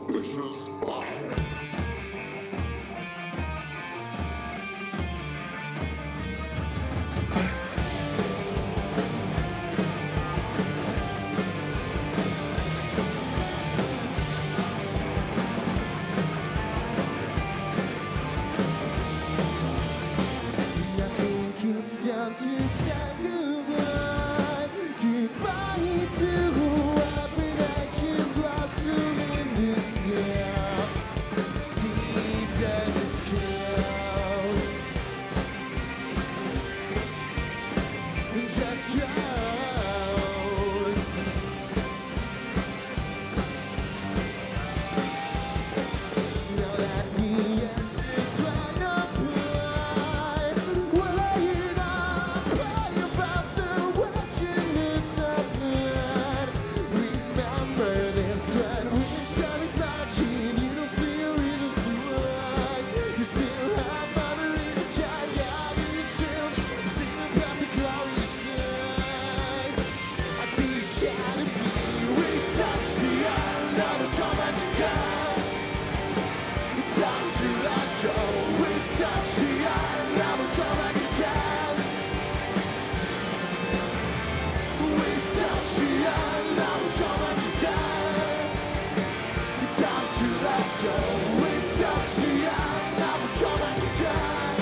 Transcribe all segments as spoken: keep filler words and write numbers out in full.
Selfishness fire. It's time to say goodbye, goodbye to everything that blossom in this town. Season is cold, just cold. Now that the answers run up high, well, I ain't up high above the wretchedness of man. Remember this when winter is knocking, you don't see a reason to run. You still have memories of child, young and children. You see the path to glorious day. I think it can be. We've touched the island, now we'll come back to God. Time to let go. We've touched the island, now we'll come back again. We've touched the island, now we'll come back again. Time to let go. We've touched the island, now we'll come back again.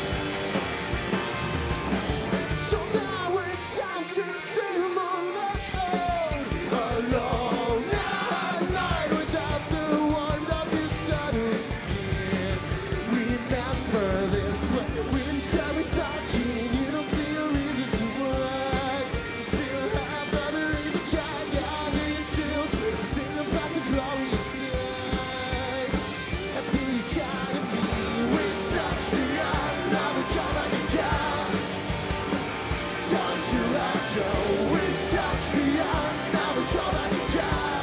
So now it's time to dream alone, alone at night without the warmth of your subtle skin. Remember this when winter is knocking, you don't see a reason to run. You still have memories of child, young and children. You sing about the glorious day. I feel you kind of me. We've touched the island, now we come back again. Time to let go. We've touched the island, now we come back again.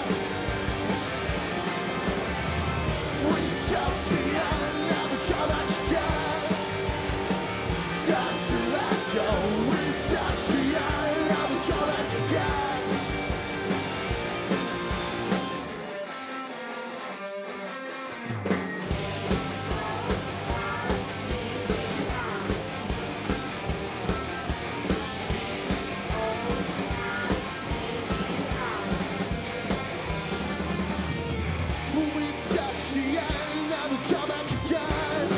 We've touched the island, now we come back again. Time to let go. We've touched the island, now we come back again. We've touched the island, now we come back again.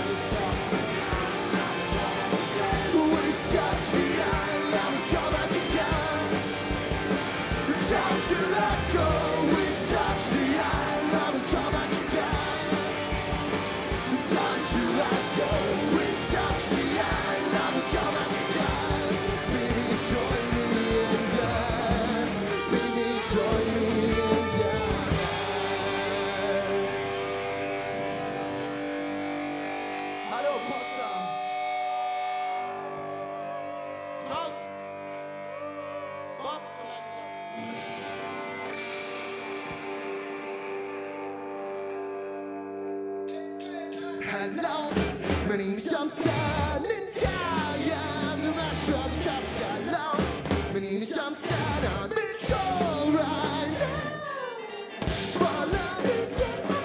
We've touched the island, now we come back again. Time to let go. We've touched the island, now we come back again. Time to let go. We've touched the island, now we come back again. Baby, join me in that. Baby, join me in that. Hallo Potsdam. Charles. Was? Hello, my name is Johnson, Italian, the master of the cups. Hello, my name is Johnson, I'm it's alright. Follow me to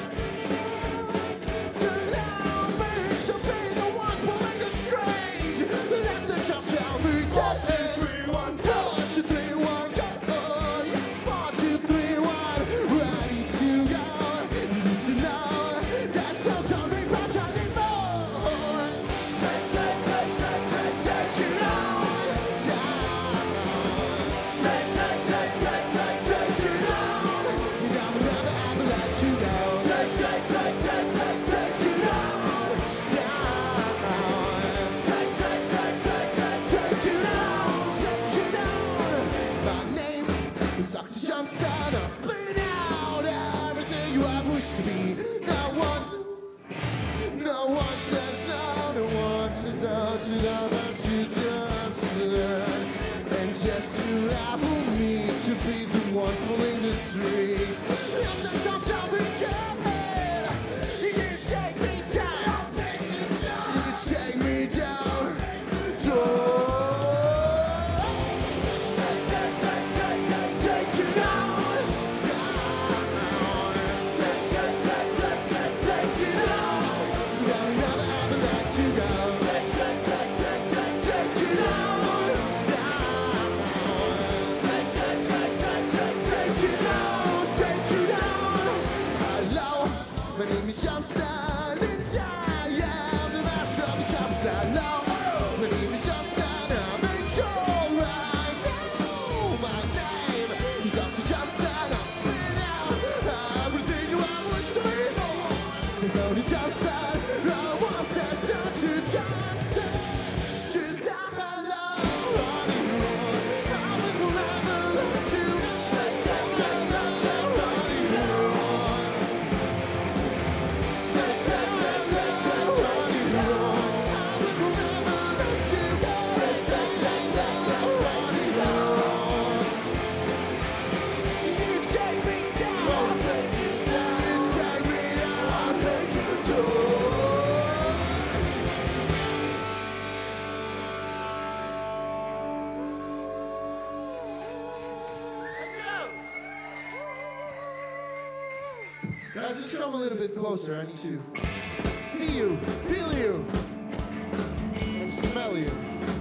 to love me, to be the one pulling the strings. Let the jump tell me four, two, three, one, four, two, three, one, go. Oh, yes, four, two, three, one, ready to go. You need to know that's no time to be anymore. Take, take, take, take, take, take it on down. Take, take, take, take, take, take it on. You never, never, ever let you go. Take, take, take, take, take, take it on down. Take, take, take, take, take, take it on, take it on. My name is Doctor Johnson. I'll spin out everything you have wished to be. No one, no one says no. No one says no to Doctor Johnson. And just allow me to be the one pulling the strings. If the jump down, we can. You take me down. You take me down. Take, take, take, take, take, take it on. Take, take, take. is John Silent. I am the master of the chops I love. My name is John Silent. I'm sure I know my name is up to John Silent. I'll spit out everything you ever wish to be. Says only John Silent. I want to start to John Silent. Just hello, honey. I will never let you. Guys, just come a little bit closer. I need to see you, feel you, and smell you.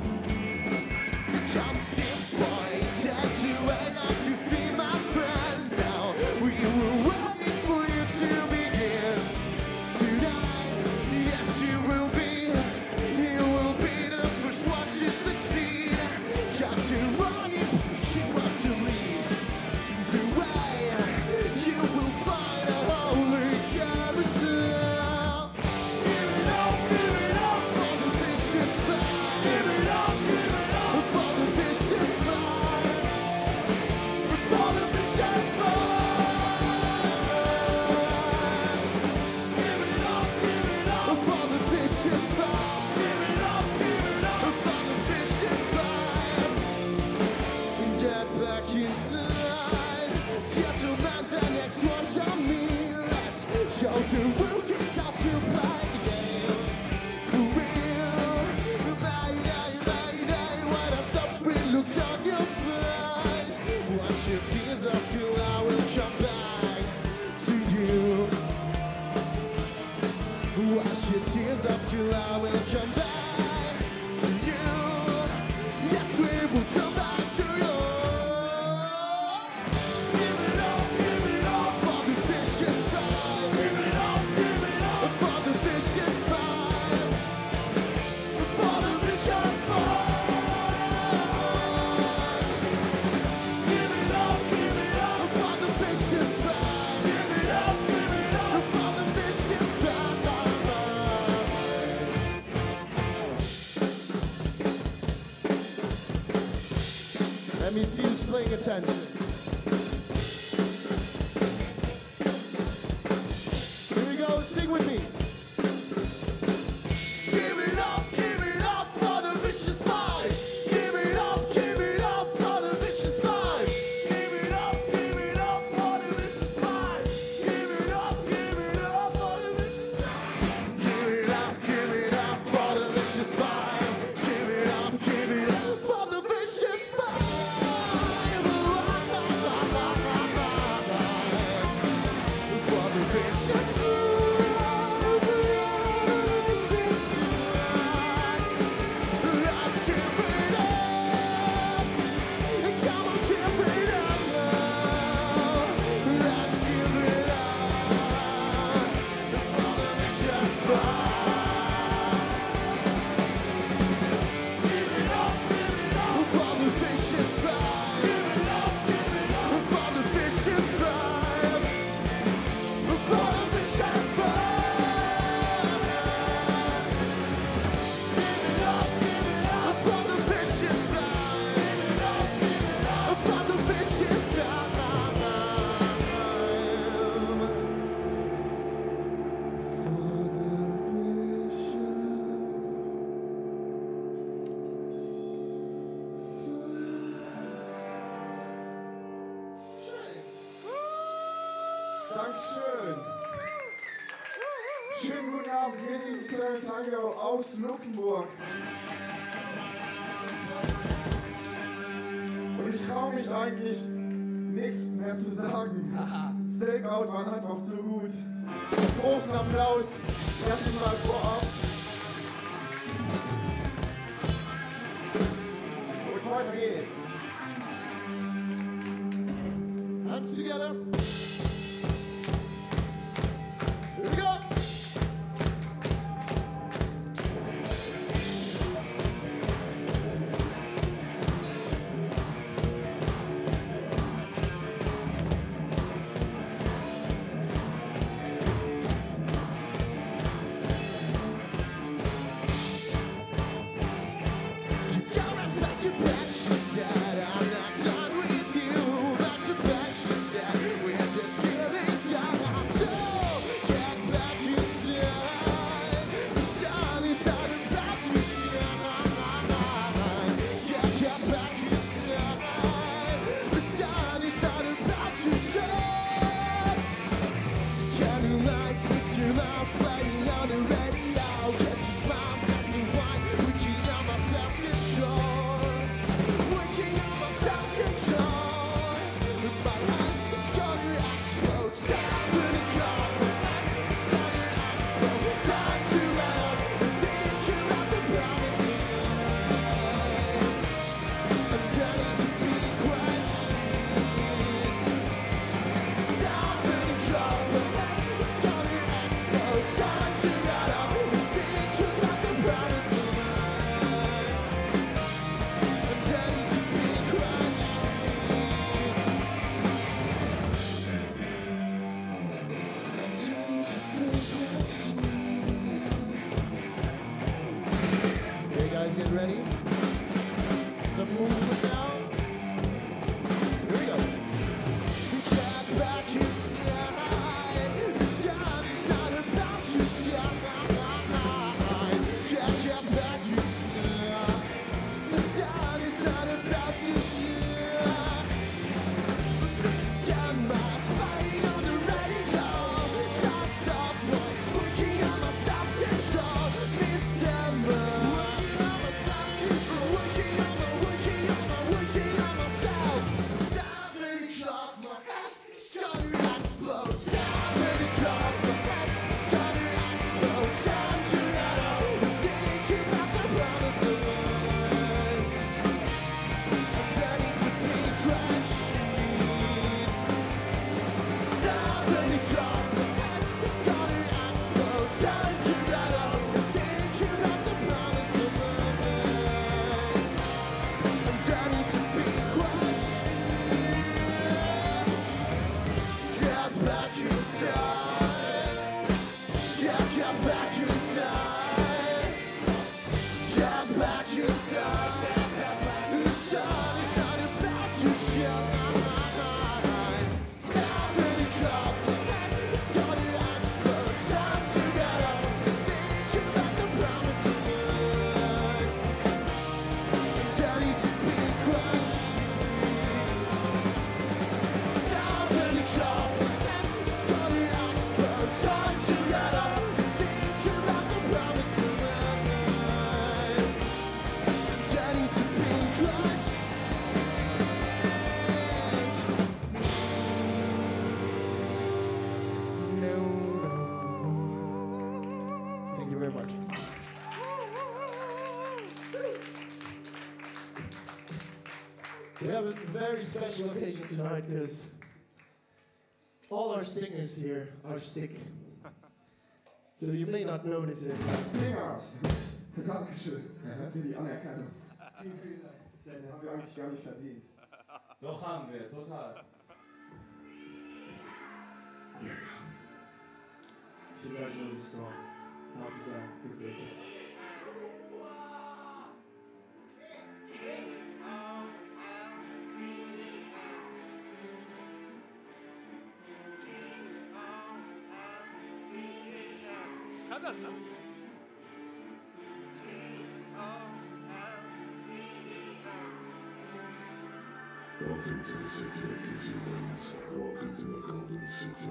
Jump stick boy, check you and I can feel my friend now. We were waiting for you to begin tonight. Yes, you will be, you will be the first one to succeed. Jump to running, she's what to lead the way. You will find a holy carousel. Give it up, give it up for the vicious fight. Give it up, give it up for the vicious fight. For the vicious fight. Give it up, give it up for the vicious fight. Give it up, give it up for the vicious fight. Get back inside, gentlemen. The next one's on me. Let's show the world just how to play the game. For real, baby, baby, when I stop and look on your face, wash your tears off, you, I will come back to you. Wash your tears off, you, I will come back to you. Yes, we will come back to you. Give it up, give it up for the vicious fight. Give it up, give it up for the vicious fight. For the vicious fight. Give it up, give it up for the vicious fight. Give it up, give it up for the vicious fight. Let me see who's paying attention. Here we go, sing with me. Give it up, give it up for the vicious fight. Give it up, give it up for the vicious fight. Give it up, give it up for the vicious fight. Give it up, give it up for the vicious fight. Give it up, give it up for the vicious fight. Give it up, give it up for the vicious fight. For the vicious let's give it up. Come on, give it up now. Let's give it up for the vicious fight. Give it up, give it up for the vicious fight. Give it up, give it up for the vicious fight. For the vicious fight. Give it up, give it up for the vicious fight. Give it up, give it up for the vicious fight. Dankeschön. Schönen guten Abend, wir sind die Sören Tango aus Luxemburg. Und ich traue mich eigentlich nichts mehr zu sagen. Stakeout waren einfach zu gut. Großen Applaus, erst mal vorab. Und weiter geht's. Hands together. Here we go. Shining lights, Mister Mouse playing on the radio. Gets your smiles, gets the wine. Working on my self-control. Working on my self-control. My heart is gonna explode. Time for the call. My heart is gonna explode. Time to run up the picture of the promise. I'm turning to be questioned. Time for the call. My heart is gonna explode. Time to run up the picture of the promise. I'm turning to be questioned. Okay, guys, get ready. Some movement now. Here we go. We get back inside. The sun is not about to shine. Get, get back inside. The sun is not about to shine. Stand by, spying on the radio. Just up, working on my self-control. Mister Man, working on my self-control. Working on my, working on my, working on myself. Time for the clock, my head is gonna explode. Time for the clock, my head is gonna explode. Time to run out, thinking of the promise of mine. I'm ready to be crushed. Time for the clock, my head is gonna explode. Time to run out, thinking of the promise of mine. I'm ready to be crushed. Get back inside. Get, get back inside. Get back inside. The sun is not about to shine. Time for the clock, it's gonna explode. Time to get up, think about the promise of mine. I'm ready to be crushed. Time for the clock, it's gonna explode. Time to get up, think about the promise of mine. I'm ready to be crushed. No, no. Thank you very much. We have a very special occasion tonight because all our singers here are sick. So you may not notice it. Singers! Dankeschön für die Anerkennung. Vielen, vielen Dank. Das haben wir eigentlich gar nicht verdient. Doch haben wir, total. If you guys know the song, how does that music? Kann das dann? Welcome to the city that gives you wings. Welcome to the golden city.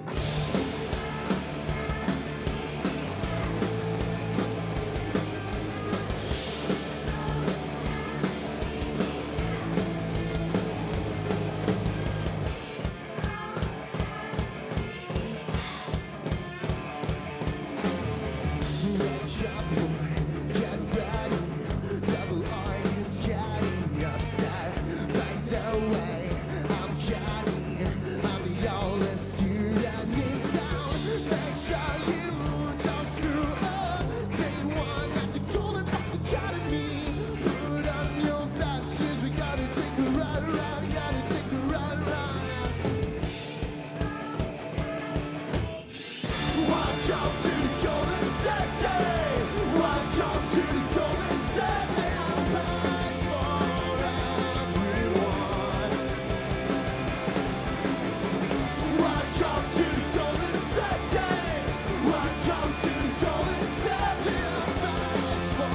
Get ready, double R is getting upset. By the way, I'm Johnny, I'm the oldest student in town. Make sure you don't screw up. Day one at the Golden Fox Academy. Put on your best shoes, we gotta take a ride around, gotta take a ride around. Welcome to the Golden City. Welcome to the Golden City. Thanks for everyone. Welcome to the Golden City. Welcome to the Golden City. Thanks for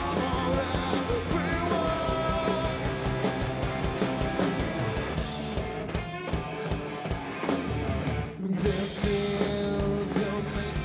everyone. This feels don't make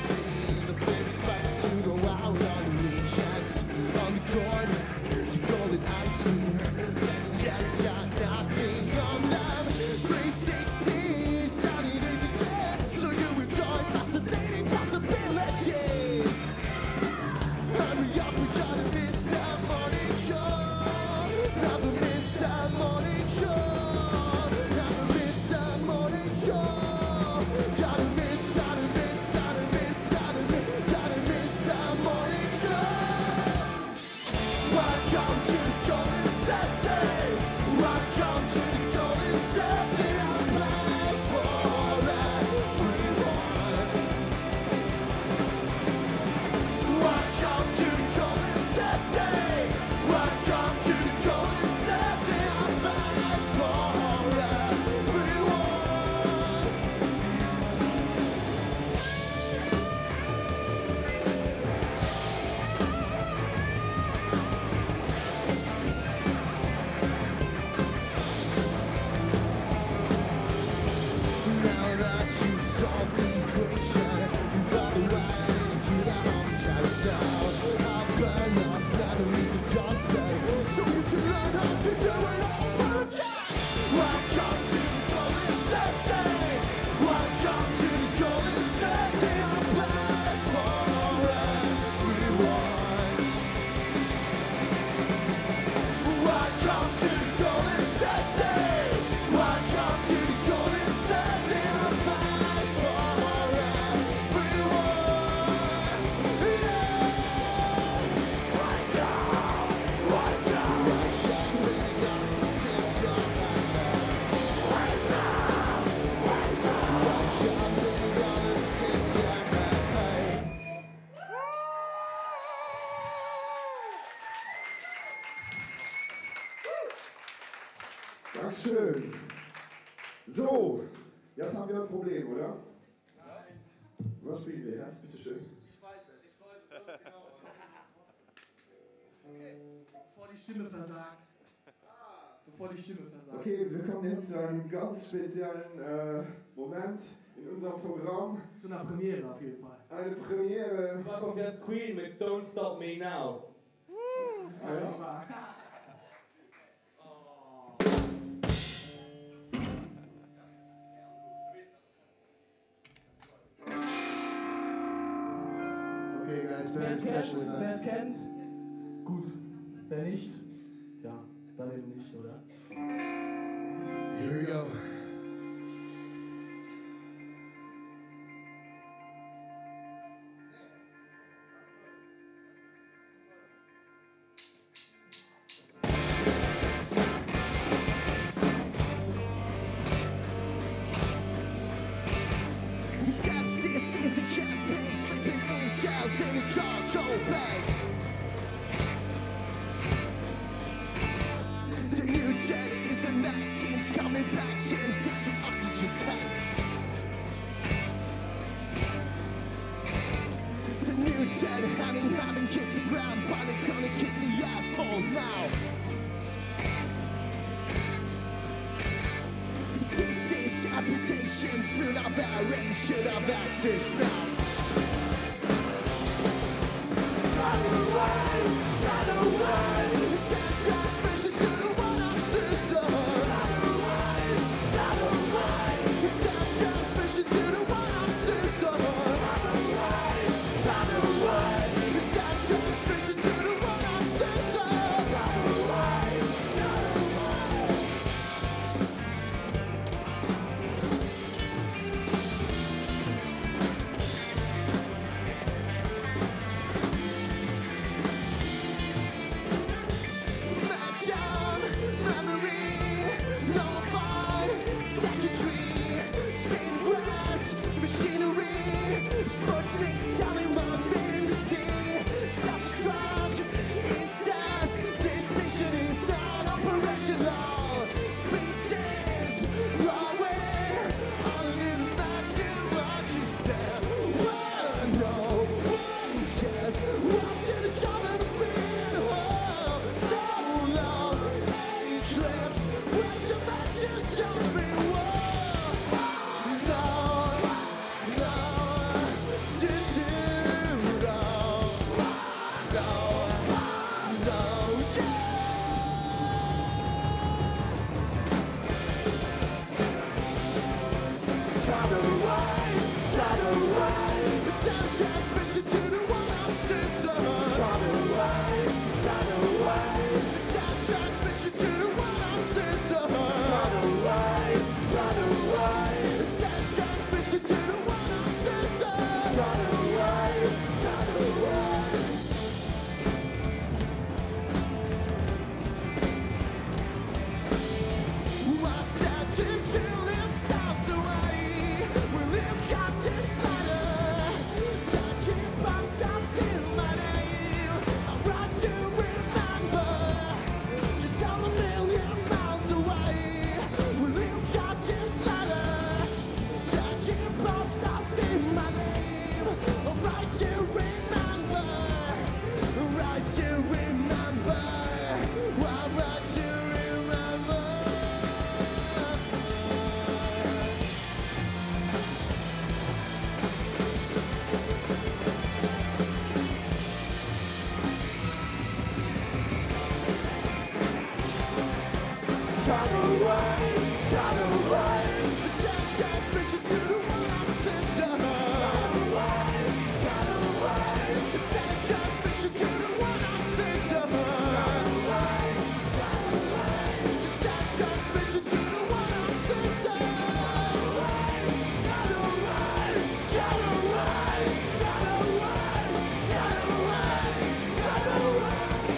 Dankeschön. So, jetzt haben wir ein Problem, oder? Nein. Was spielen wir jetzt? Bitte schön. Ich weiß es. Ich weiß es genau. Okay. Bevor die Stimme versagt. Bevor die Stimme versagt. Okay, wir kommen jetzt zu einem ganz speziellen äh, Moment in unserem Programm. Zu einer Premiere auf jeden Fall. Eine Premiere. Da kommt jetzt Queen mit Don't Stop Me Now. Das ist ja nicht wahr. Okay, guys, Wer very es special kennt, wer event. es kennt, gut. Wer nicht, ja, dann eben nicht, oder? Here we go. Yes, this is a campaign, sleeping in jails in a cargo bag. The new jet is in action, it's coming back, she takes some oxygen tanks. The new jet, having, having kissed the ground, but it's gonna kiss the asphalt now. These days, amputations should have already should have access now. Run away, run away. Send transmission to the one I'm sister. Run away, run away. Send transmission to the one I'm sister. Run away, run away. Send transmission to the one I'm sister. Run away, run away. Match-on, memory, nullified, secondary, skin grass, machinery, Sputnik's telling my men to see, self-destruct, it says, this station is not operational, species, growing, I didn't imagine what you said, well, no, one chance, what did the job in the field, oh, so long, eclipse, where's your matches, something, whoa, no, no, to do, no, no, no, Run away, run away. Send transmission to the one I'm sister. Run away, run away. Send transmission to the one I'm sister. Run away, run away. Send transmission to the one I'm sister. Run away, run away. What's that till it sounds away? We live Captain Slider. Talking bombs are still my name. I'm right to remember. Just all a million miles away. We live Captain Slider. Talking bombs are still my name. I'm right to remember. Right to remember. I'm right to remember. Run away, run away. Send transmission to the one I'm sister. Run away, run away. Send transmission to the one I'm sister. Run away, run away. Send transmission to the one I'm sister. Run away, run away. Run away, run away. Run away, run away.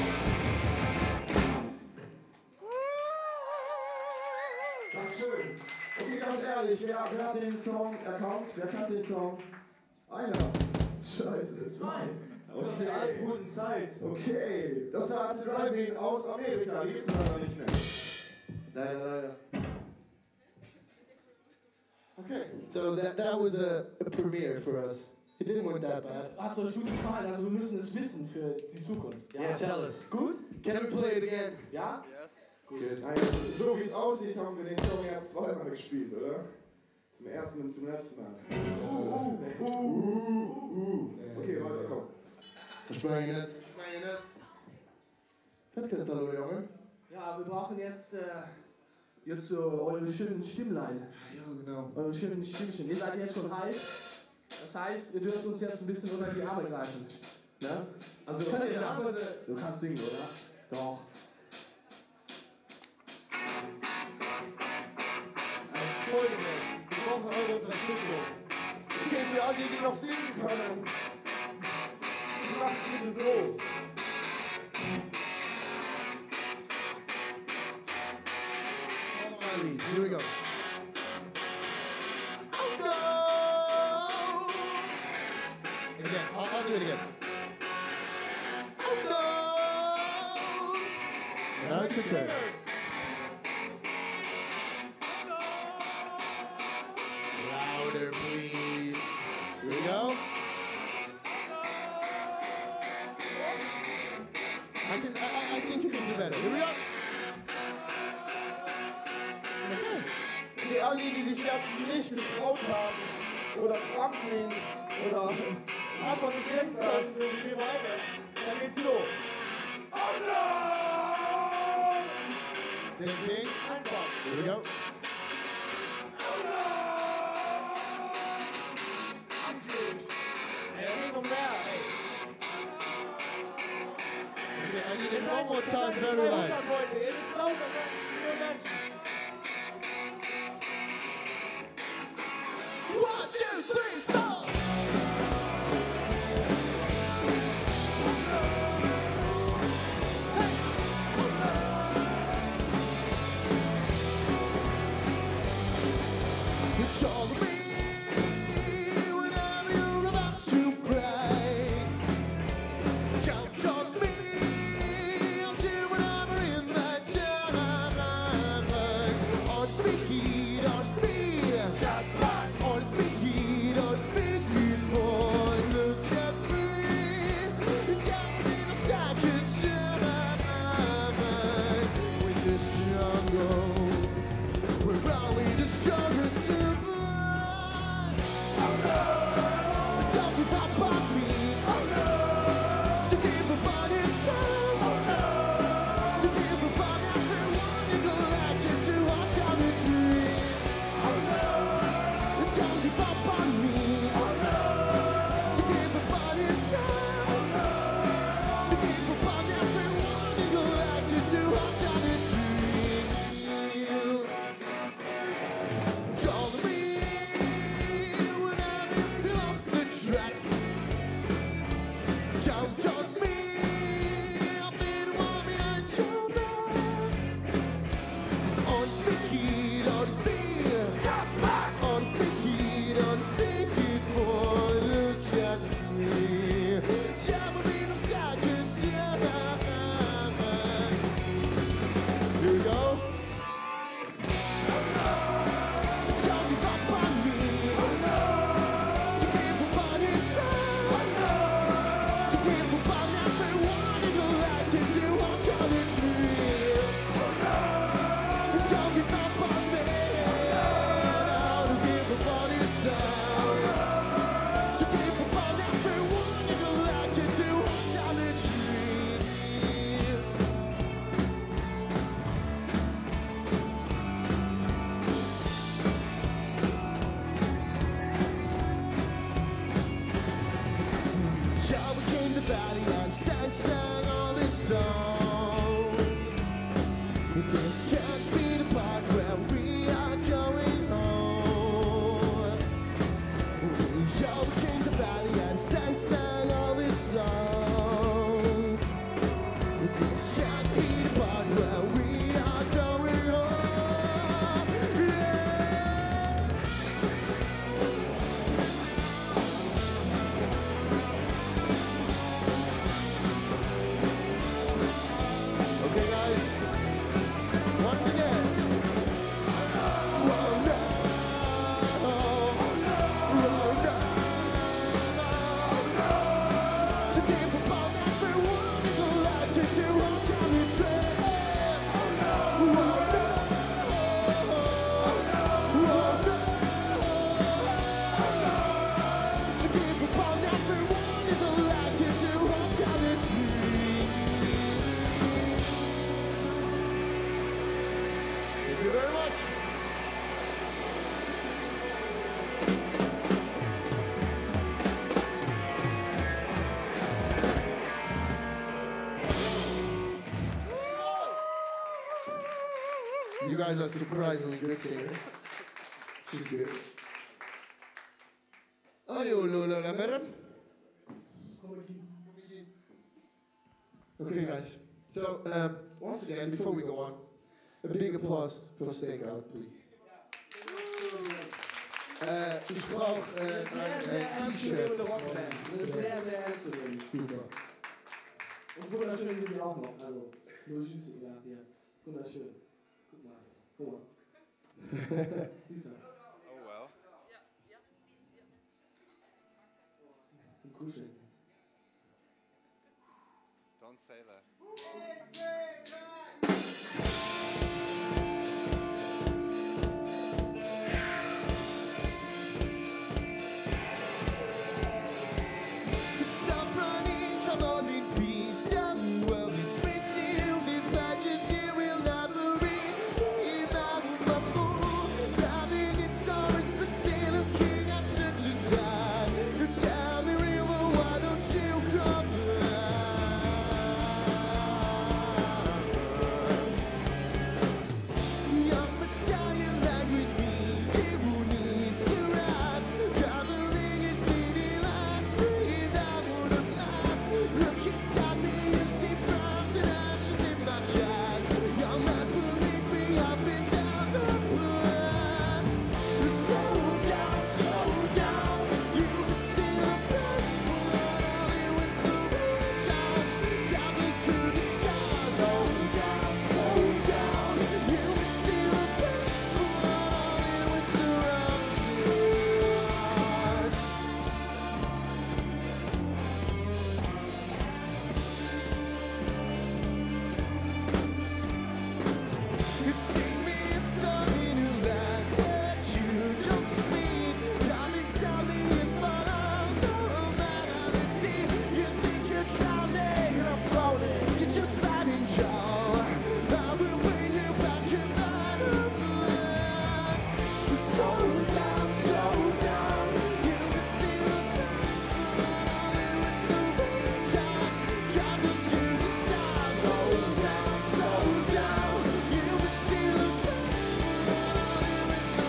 Dankeschön. Okay, ganz ehrlich, wer, wer hat den Song erkannt? Wer kennt den Song? Einer. Scheiße, zwei. Aus der alten guten Zeit. Okay, das war Drive-In aus Amerika, die gibt's leider nicht mehr. Leider, leider. Okay. So that, that was a, a premiere for us. It didn't work that bad. Hat es euch gut gefallen? Also wir müssen es wissen für die Zukunft. Ja. Yeah, tell us. Gut? Can we play it again? Ja? Good. Also, so wie es aussieht, haben wir den Song jetzt zweimal gespielt, oder? Zum ersten und zum letzten Mal. Uh, uh, uh, uh, uh. Okay, weiter, komm. Versprechen het. Versprechen het. Vet kent hallo jongen. Ja, wir brauchen jetzt, äh, jetzt so eure schönen Stimmlein. Ja, genau. Eure schönen Stimmchen. Ihr seid jetzt schon heiß. Das heißt, ihr dürft uns jetzt ein bisschen unter die Arme greifen. Ne? Also könnt ihr das? Du kannst singen, oder? Doch. Folgendes. Wir brauchen eure Unterstützung. Okay, für alle, die noch singen können. Macht bitte so. Follow my lead. Here we go. Oh no! And again, I'll, I'll do it again. Oh no! And now it's your turn. Louder, please. Here we go. I can. I, I- I think you can do better. Here we go. Okay, alle, die sich jetzt nicht getraut haben oder krank sind oder einfach nicht singen können, wir gehen weiter. Dann geht's los. Oh no! Same thing. Einfach. Here we go. Oh no! Anschluss. Ey, geht noch mehr, ey. Okay, I need it one more time, very loud. dreihundert Leute, ihr seid lauter als viele Menschen. One, two, three, four. It's all me whenever you're about to break. Count on me until whenever in that time. On me, on me, on me, on me, boy, look at me. Down in a second time. With this jungle, we're only the strongest survive. Oh no! Don't give up on me. Oh no! To give up on yourself. Oh no! To give up on everyone you go out to watch on the dream. Oh no! Don't give up on me. Oh no! To give up on yourself. Oh no! To give up on everyone you go out to watch on the dream. Follow me whenever you feel off the track. Count on me, I'll be the one behind your back. On the heat, on the on the heat, on the heat, boy, look at me. Tell me no second time. Here we go. Don't give up on me. To give up on yourself. To give up on everyone you go out to do what's on the tree. Don't give up on me. No, to give up on yourself. To give up on everyone you go out to do what's on the tree. Shall we came the valley and sang, sang all these songs. This can't be the part where we are going home. Shall we came the valley and sang, sang all these songs. This can't be the part where we are going home. Yeah. guys are surprisingly good singers. She's good. Oh, you Lola, madam. Okay, guys. So, um, once again, before we go on, a big applause for Stakeout, please. Uh, ich brauche äh, ein, ein T-Shirt. Eine sehr, sehr ernste Band. Super. Und wunderschön sind sie auch noch. Also, nur Schüsse, ja, hier. Wunderschön. Guck mal. Guck mal. Siehst du? Oh well. Zum Kuscheln. Don't say that. Stop running, trouble in peace. Tell me where we space you. The badges you will never read. Without my fool, loving it so for still a king. I'm such a die. You tell me, river, why don't you come Young Messiah, land with me. People need to rise. Traveling is meaningless without a map. Look inside me, you see browns and ashes in my chest. Young man, believe me, I've been down the path. Slow down, slow down. You can see the best part. Only with the wind chimes. Traveling to the stars. Slow down, slow down. You can see the best part. Only with the rapture. You see me starting to laugh at you don't speak. Darling, tell me if I don't know humanity. You think you're drowning, you're floating, you're just sliding jaw. I will bring you back to that blood. Slow down, slow down. You can see the best part only with the wind chimes. Travel to the stars. Slow down, slow down. You can see the best part only with the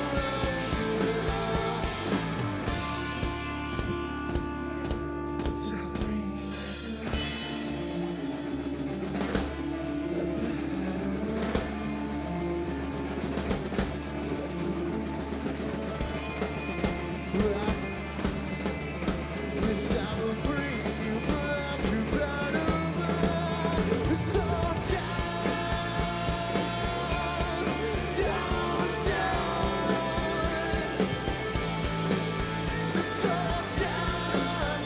Yes, I will bring you back to that over. Slow down, down, down. Slow down,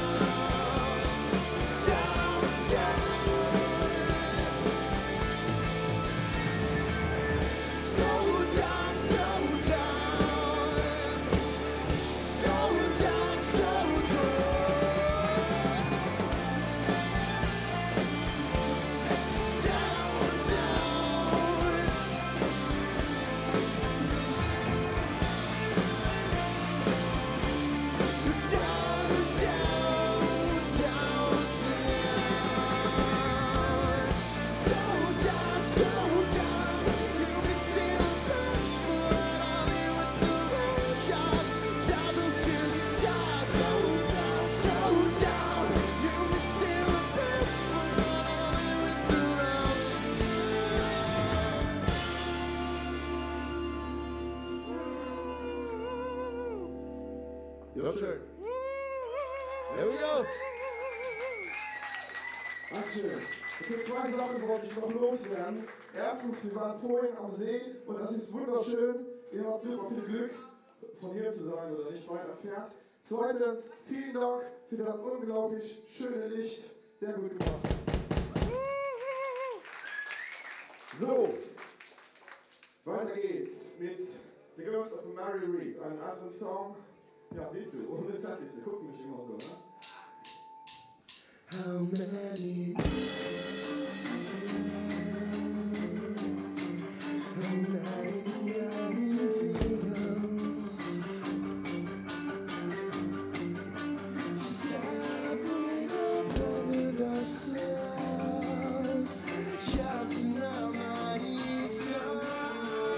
down, down. Slow down, slow down. Slow down, slow down. Down, down. Down, down, down, down. Slow down, slow down. You can see the best part only with the wind chimes. Travel to the stars. Slow down, slow down. You can see the best part only with the Your turn. There we go. Dankeschön. Okay, zwei Sachen wollte ich noch loswerden. Erstens, wir waren vorhin am See und das ist wunderschön. Ihr habt super viel Glück, von hier zu sein oder nicht weit entfernt. Zweitens, vielen Dank für das unglaublich schöne Licht. Sehr gut gemacht. So, weiter geht's mit The Ghost of Mary Read, einem alten Song. Ja, siehst du, ohne Setliste, guckst du mich immer so, ne? How many ourselves, shouting out mighty songs.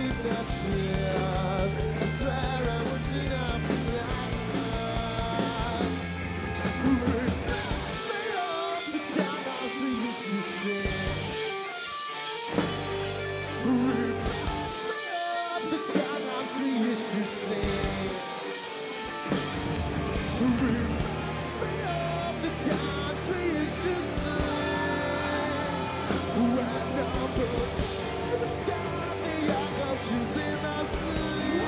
sleep next year. I swear I was enough for life. Reminds me of the time we used to sing. Reminds me of the time we used to sing. Reminds me of the times we used to sing. When number beside the young oceans in the sea.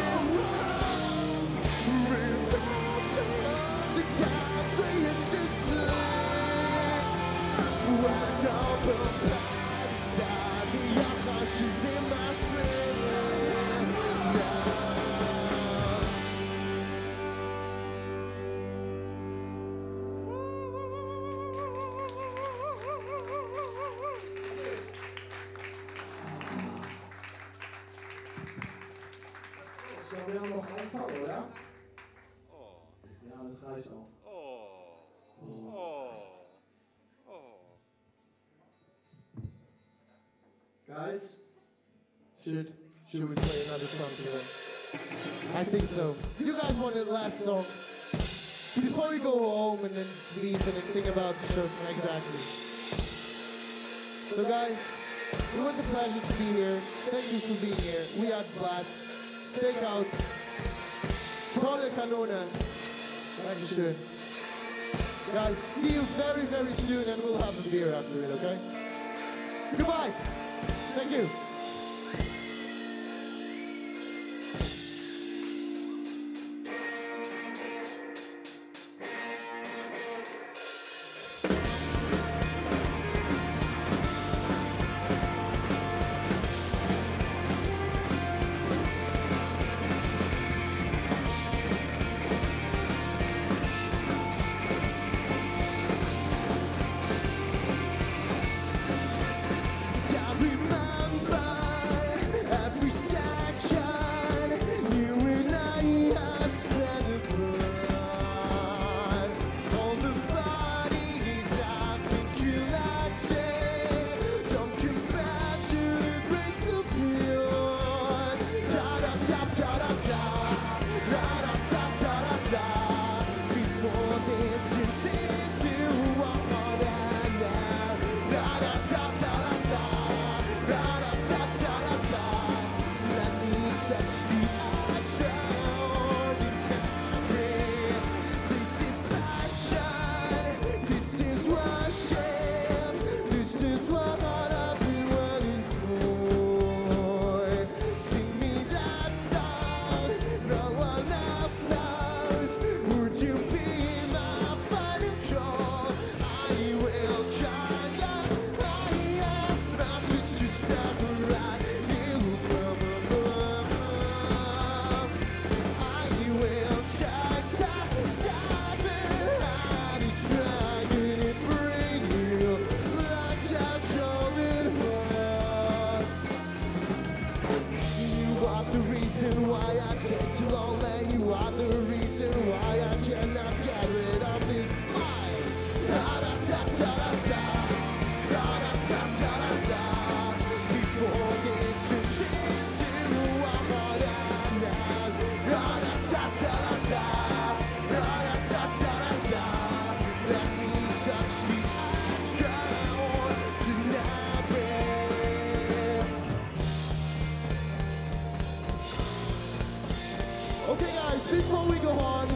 Reminds me of the times we used to sing. When number beside the young oceans in the sea. So, wir haben noch einen Song, oder? Oh. Ja, das reicht auch. Oh. Oh. Oh. Guys, should should we play another song together? I think so. You guys wanted the last song. Before we go home and then sleep and then think about the show. Exactly. So guys, it was a pleasure to be here. Thank you for being here. We had a blast. Stakeout. Tolle Kanone. Dankeschön. Guys, see you very, very soon and we'll have a beer after it, okay? Goodbye. Thank you. Okay guys, before we go on,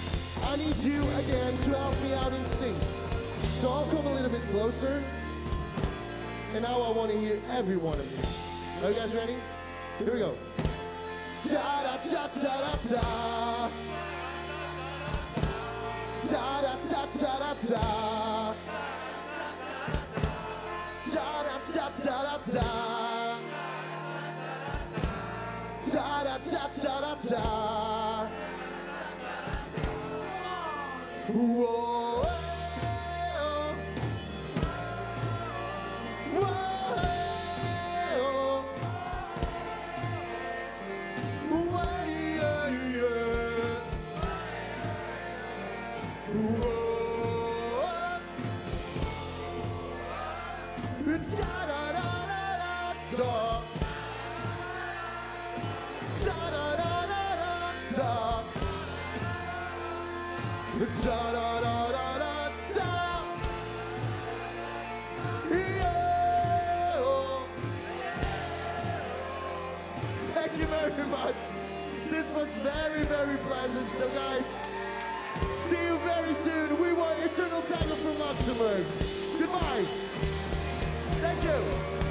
I need you again to help me out and sing. So I'll come a little bit closer. And now I want to hear every one of you. Are you guys ready? Here we go. Da da da da da da. Da da da da da da. Da da da da da da. Da da da da da da. Whoa. Da da da da da da. Yeah. Thank you very much. This was very, very pleasant. So guys, see you very soon. We were Eternal Tango from Luxembourg. Goodbye. Thank you.